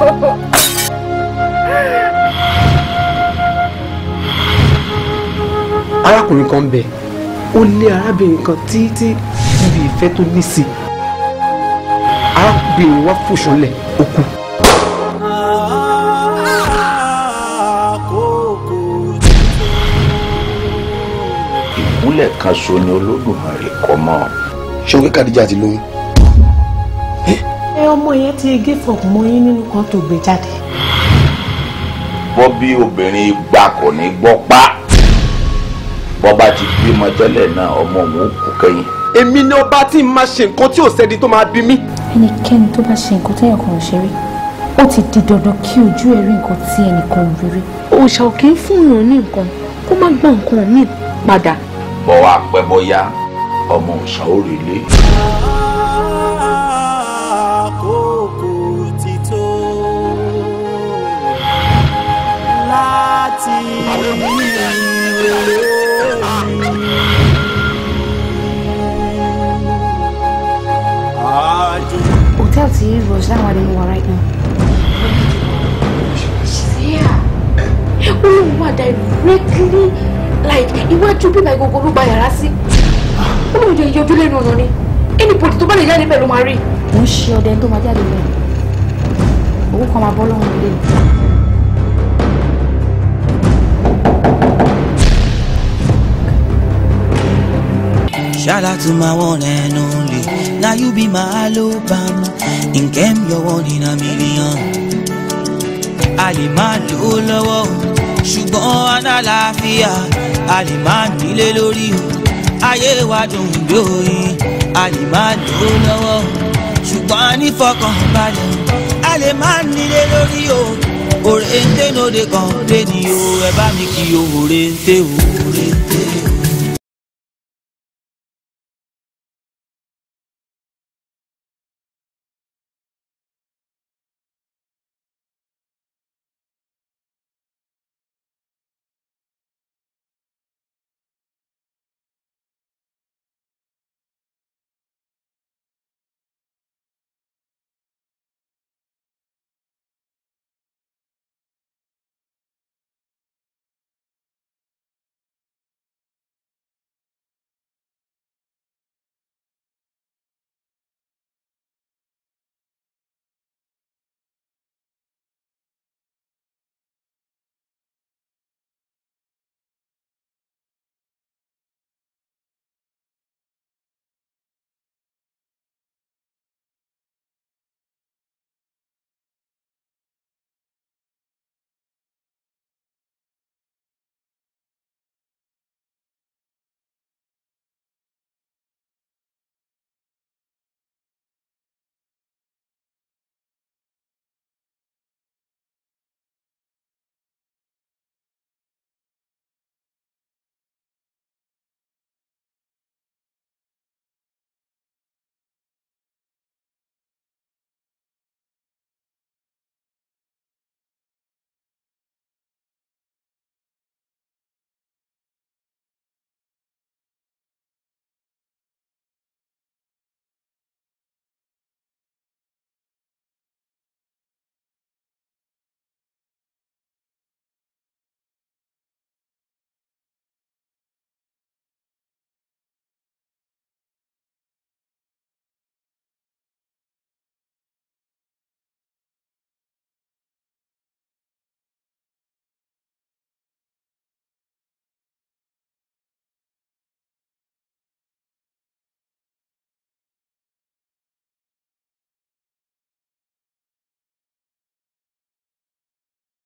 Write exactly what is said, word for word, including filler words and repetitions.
arákùnrin kan bẹ̀ ó lé arábìnrin kan títí níbi ìfẹ́ tó ní sí arábìnrin wa fò ṣánlẹ̀ ó kú. ìkúnlẹ̀ kan so ni Olódùmarè kọ mọ́. ṣé o kí Kàdíjà ti lóyún. ẹ ọmọ yẹn ti gé fọkùn mọ́ yín nínú kan tó gbé jáde. bọ́ bí obìnrin gbà kò ní gbọ́ pa bọ́ bá ti bímọ tẹ́lẹ̀ náà ọmọ òun kú kẹ́yìn. èmi ni ọba tí n máa ṣe nǹkan tí ò sẹ́ni tó máa bí mi. ẹnikẹ́ni tó bá ṣe nǹkan téèyàn kan ò ṣe rí ó ti di dandan kí ojú ẹ̀ rí nǹkan tí ẹnìkan ò rí rí. òòṣà ò kì í fún yàn ní nǹkan kó má gba nǹkan míì padà. bọ́ wá pẹ́ bọ́yá ọmọ òòṣà ò rí lé. àkókò ti tó láti hotel tí Rose láwọn adé wà right now. ó lóun wà directly like iwájú bíbá ìgbogbo ló gba yàrá sí. ó lóun jẹ ìyọjú lẹ́nu ọ̀nà ni anybody tó bá lè jáde pẹ̀lú máa rí. mo ń ṣe ọdẹ tó máa jáde lẹ́nu owó kan máa bọ́ lọ́wọ́ nílé. Shout out to my one and only. Now you be my Alabama. In game you're one in a million. Ali máa lò lọ́wọ́ ṣùgbọ́n àlàáfíà Ali máa nílé lórí o ayé wa dùn bí oyin Ali máa lò lọ́wọ́ ṣùgbọ́n ànífọkànbalẹ̀ Ali máa nílé lórí o òrèǹté no dey complain o ẹ bá mi kí o òrèǹté o òrèǹté o.